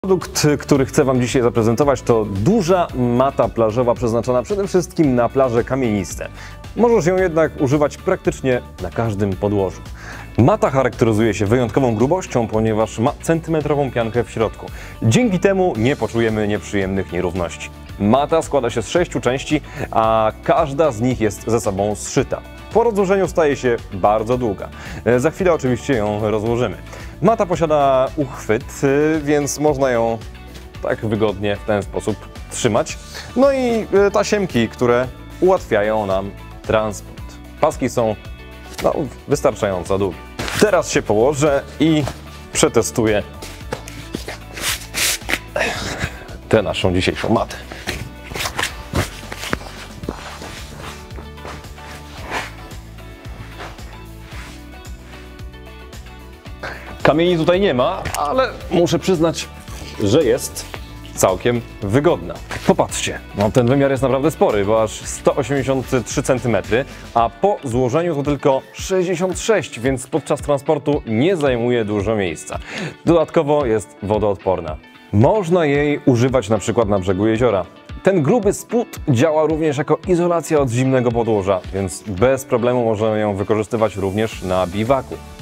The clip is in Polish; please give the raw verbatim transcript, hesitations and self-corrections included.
Produkt, który chcę Wam dzisiaj zaprezentować, to duża mata plażowa przeznaczona przede wszystkim na plaże kamieniste. Możesz ją jednak używać praktycznie na każdym podłożu. Mata charakteryzuje się wyjątkową grubością, ponieważ ma centymetrową piankę w środku. Dzięki temu nie poczujemy nieprzyjemnych nierówności. Mata składa się z sześciu części, a każda z nich jest ze sobą zszyta. Po rozłożeniu staje się bardzo długa. Za chwilę oczywiście ją rozłożymy. Mata posiada uchwyt, więc można ją tak wygodnie w ten sposób trzymać. No i tasiemki, które ułatwiają nam transport. Paski są no, wystarczająco długie. Teraz się położę i przetestuję tę naszą dzisiejszą matę. Kamieni tutaj nie ma, ale muszę przyznać, że jest całkiem wygodna. Popatrzcie, no ten wymiar jest naprawdę spory, bo aż sto osiemdziesiąt trzy centymetry, a po złożeniu to tylko sześćdziesiąt sześć, więc podczas transportu nie zajmuje dużo miejsca. Dodatkowo jest wodoodporna. Można jej używać na przykład na brzegu jeziora. Ten gruby spód działa również jako izolacja od zimnego podłoża, więc bez problemu możemy ją wykorzystywać również na biwaku.